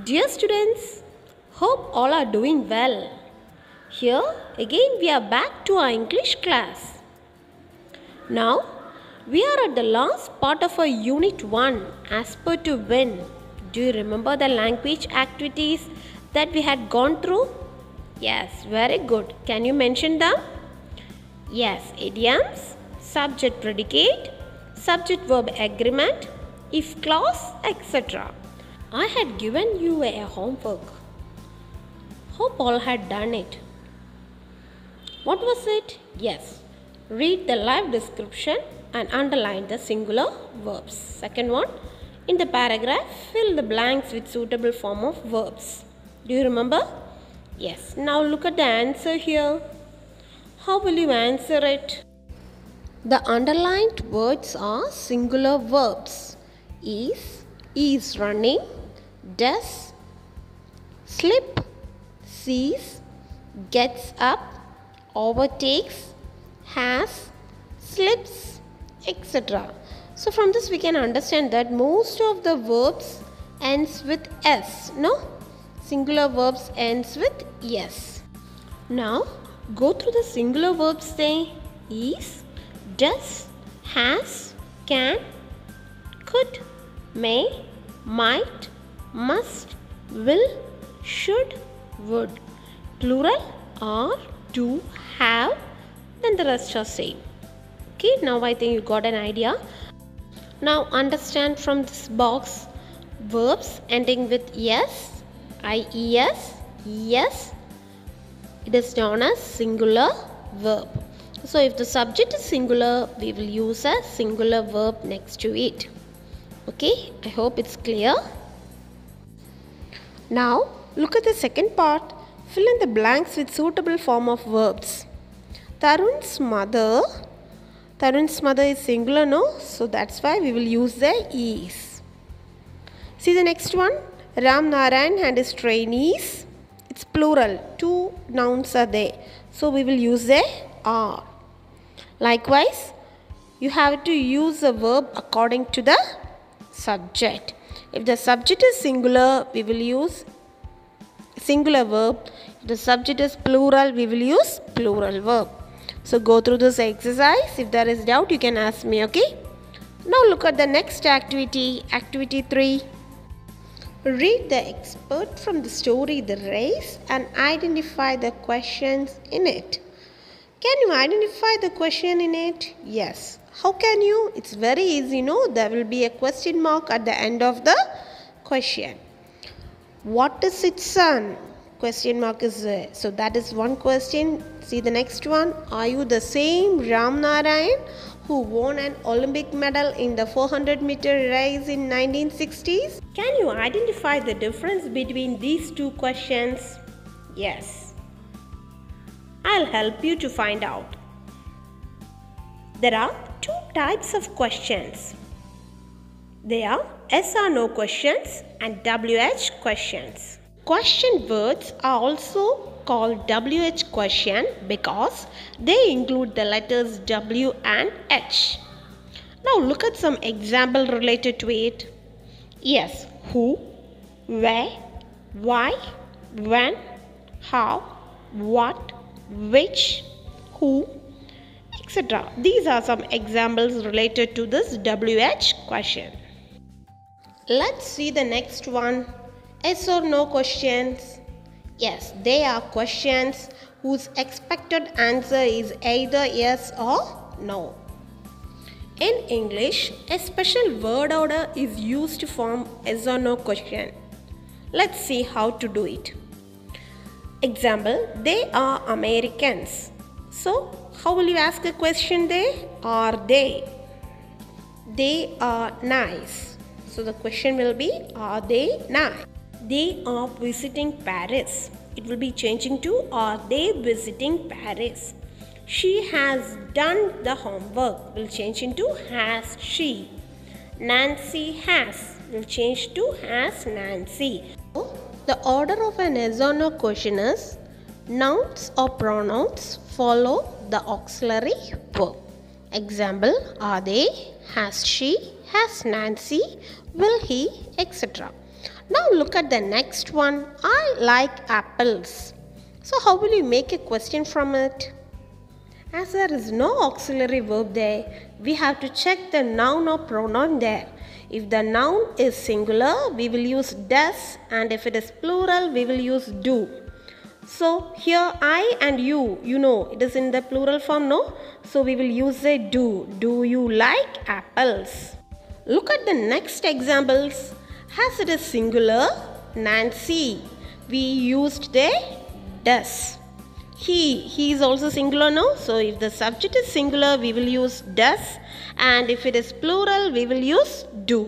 Dear students, hope all are doing well. Here again we are back to our English class. Now we are at the last part of our Unit 1 as per to win. Do you remember the language activities that we had gone through? Yes, very good. Can you mention them? Yes, idioms, subject predicate, subject verb agreement, if clause, etc. I had given you a homework. Hope all had done it. What was it? Yes. Read the live description and underline the singular verbs. Second one, in the paragraph, fill the blanks with suitable form of verbs. Do you remember? Yes. Now look at the answer here. How will you answer it? The underlined words are singular verbs. Is running, does, slip, sees, gets up, overtakes, has, slips, etc. So from this we can understand that most of the verbs ends with s, no? Singular verbs ends with yes. Now go through the singular verbs saying is, does, has, can, could, may, might, must, will, should, would. Plural are, do, have, then the rest are same. Okay, now I think you got an idea. Now understand from this box verbs ending with yes, ies, yes. It is known as singular verb. So if the subject is singular, we will use a singular verb next to it. Okay, I hope it's clear. Now look at the second part. Fill in the blanks with suitable form of verbs. Tarun's mother is singular, no? So that's why we will use the is. See the next one. Ram Narayan and his trainees. It's plural. Two nouns are there. So we will use the are. Likewise, you have to use a verb according to the subject. If the subject is singular, we will use singular verb. If the subject is plural, we will use plural verb. So go through this exercise. If there is doubt, you can ask me, okay? Now look at the next activity, activity 3. Read the excerpt from the story The Race and identify the questions in it. Can you identify the question in it? Yes. How can you? It's very easy, no? There will be a question mark at the end of the question. What is its son? Question mark is there. So that is one question. See the next one. Are you the same Ram Narayan who won an Olympic medal in the 400-meter race in 1960s? Can you identify the difference between these two questions? Yes. I'll help you to find out. There are two types of questions. They are yes or no questions and WH questions. Question words are also called WH question because they include the letters W and H. Now look at some example related to it. Yes, who, where, why, when, how, what, which, who, etc. These are some examples related to this WH question. Let's see the next one. Yes or no questions. Yes, they are questions whose expected answer is either yes or no. In English, a special word order is used to form yes or no question. Let's see how to do it. Example, they are Americans. So, how will you ask a question there? Are they? They are nice. So, the question will be, are they nice? They are visiting Paris. It will be changing to, are they visiting Paris? She has done the homework. Will change into, has she? Nancy has. Will change to, has Nancy. The order of an yes or no question is nouns or pronouns follow the auxiliary verb. Example, are they, has she, has Nancy, will he, etc. Now look at the next one. I like apples. So how will you make a question from it? As there is no auxiliary verb there, we have to check the noun or pronoun there. If the noun is singular, we will use does, and if it is plural, we will use do. So here I and you know it is in the plural form, no? So we will use a do. Do you like apples? Look at the next examples. As it is singular, Nancy, we used the does. He is also singular, no? So if the subject is singular, we will use does, and if it is plural, we will use do.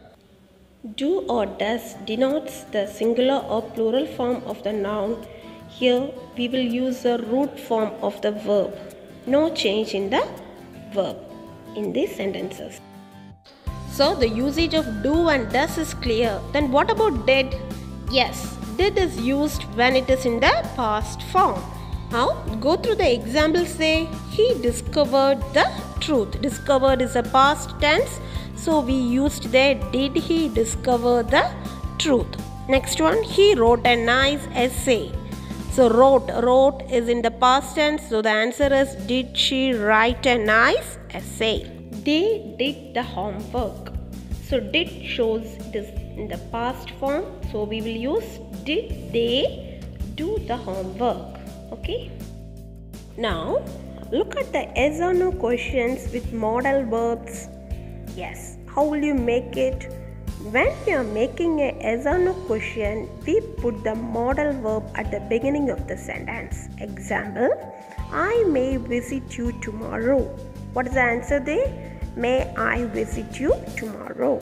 Do or does denotes the singular or plural form of the noun. Here we will use the root form of the verb. No change in the verb in these sentences. So the usage of do and does is clear. Then what about did? Yes, did is used when it is in the past form. Now go through the examples. Say he discovered the truth. Discovered is a past tense, so we used the did he discover the truth. Next one, he wrote a nice essay. So wrote is in the past tense, so the answer is did she write a nice essay. They did the homework. So did shows it is in the past form, so we will use did they do the homework. Okay. Now look at the yes or no questions with modal verbs. Yes, how will you make it? When we are making a yes or no question, we put the modal verb at the beginning of the sentence. Example, I may visit you tomorrow. What is the answer there? May I visit you tomorrow?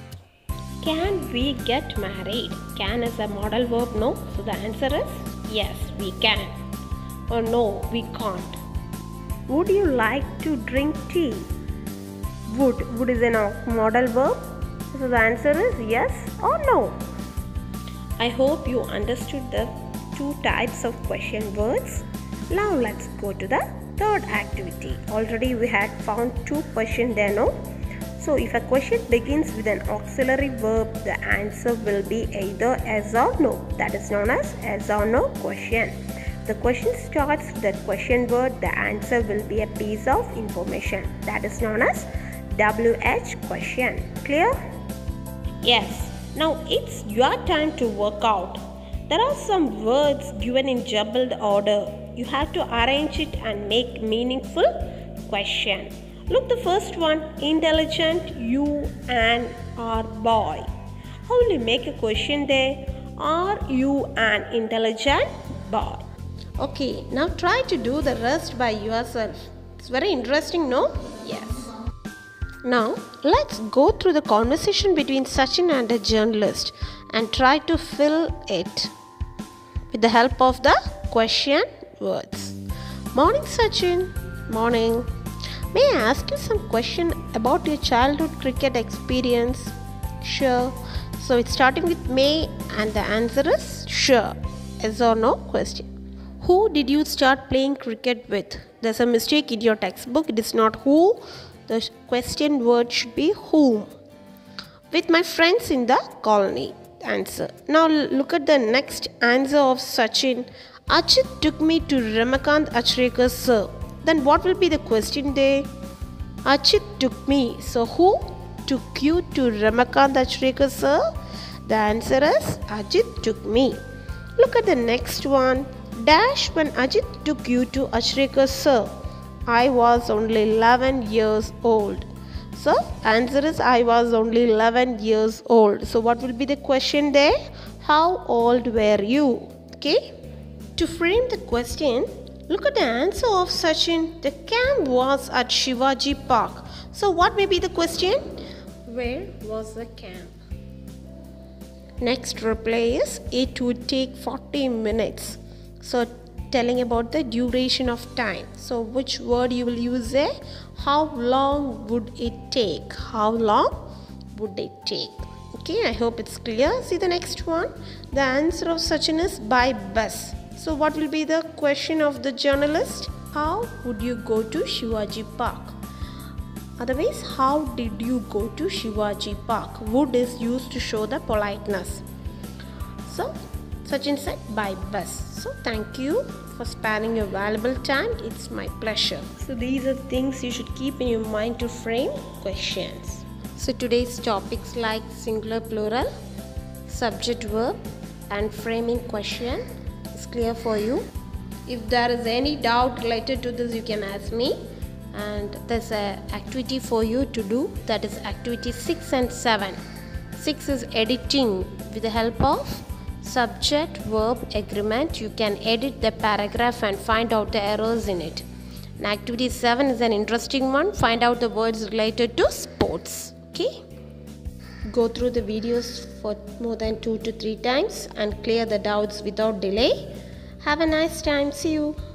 Can we get married? Can is a modal verb, no? So the answer is yes, we can. Or no, we can't. Would you like to drink tea? Would is a modal verb. So the answer is yes or no. I hope you understood the two types of question words. Now let's go to the third activity. Already we had found two questions there, no? So if a question begins with an auxiliary verb, the answer will be either yes or no. That is known as yes or no question. The question starts with the question word, the answer will be a piece of information. That is known as WH question. Clear? Yes. Now it's your time to work out. There are some words given in jumbled order. You have to arrange it and make meaningful question. Look, the first one, intelligent, you and are boy. How will you make a question there? Are you an intelligent boy? Okay, now try to do the rest by yourself. It's very interesting, no? Yes. Now, let's go through the conversation between Sachin and a journalist and try to fill it with the help of the question words. Morning, Sachin. Morning. May I ask you some question about your childhood cricket experience? Sure. So it's starting with may and the answer is sure. Yes or no question. Who did you start playing cricket with? There's a mistake in your textbook. It is not who. The question word should be whom. With my friends in the colony. Answer. Now look at the next answer of Sachin. Achit took me to Ramakant Achrekar sir. Then what will be the question there? Achit took me. So who took you to Ramakant Achrekar sir? The answer is Ajit took me. Look at the next one. Dash when Ajit took you to Achrekar sir. I was only 11 years old. So answer is I was only 11 years old. So what will be the question there? How old were you? Okay. To frame the question, look at the answer of Sachin. The camp was at Shivaji Park. So what may be the question? Where was the camp? Next reply is it would take 40 minutes. So telling about the duration of time. So which word you will use there? How long would it take? How long would it take? Okay, I hope it's clear. See the next one. The answer of Sachin is by bus. So what will be the question of the journalist? How would you go to Shivaji Park? Otherwise, how did you go to Shivaji Park? Would is used to show the politeness. So Sachin said by bus. So thank you for sparing your valuable time. It's my pleasure. So these are things you should keep in your mind to frame questions. So today's topics like singular plural, subject verb and framing question is clear for you. If there is any doubt related to this, you can ask me. And there's an activity for you to do, that is activity 6 and 7. 6 is editing. With the help of subject verb agreement, you can edit the paragraph and find out the errors in it. And activity 7 is an interesting one. Find out the words related to sports. Okay, go through the videos for more than 2 to 3 times and clear the doubts without delay. Have a nice time. See you.